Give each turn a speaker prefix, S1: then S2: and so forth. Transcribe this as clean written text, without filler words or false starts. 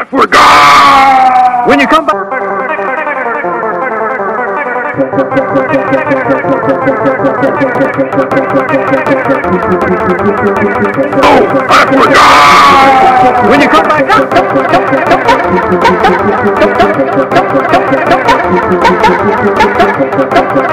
S1: forgot!
S2: When you come back...
S1: Oh, I forgot!
S2: When you come back up...